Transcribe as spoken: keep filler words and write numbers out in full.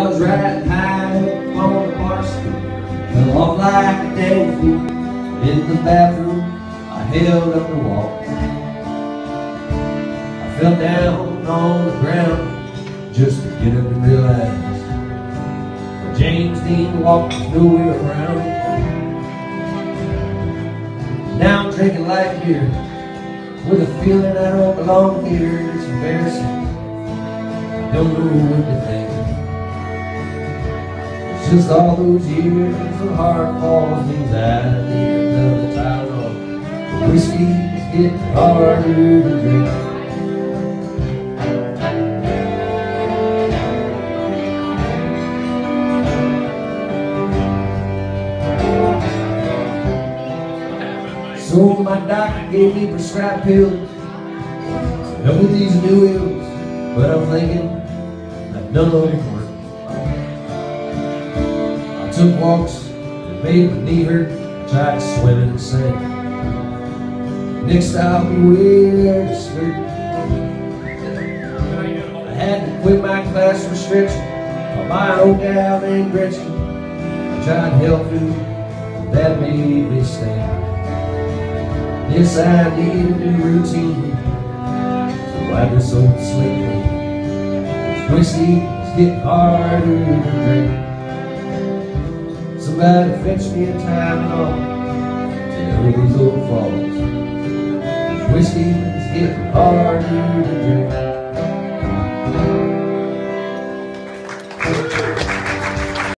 I was riding high up on the bar stool, fell off like a damn fool. In the bathroom, I held up the wall. I fell down on the ground just to get up and realize that James Dean walked was nowhere around. Now I'm drinking life beer with a feeling I don't belong here. It's embarrassing, I don't know what to think. It's just all those years of hard falls means I need another Tylenol. The whiskey's getting harder to drink. So my doctor gave me prescribed pills to help with these new ills, but I'm thinking that none of them work. I took walks that made my knee hurt, I tried swimming and sand. Next I'll be way there to sleep. I had to quit my class restriction by my old gal named Gretchen. I tried health food, but that made me stand. Yes, I need a new routine, so I just so sleepy. This whiskey is getting harder to drink. Somebody fetch me a Tylenol to help these old falls. This whiskey is getting harder to drink.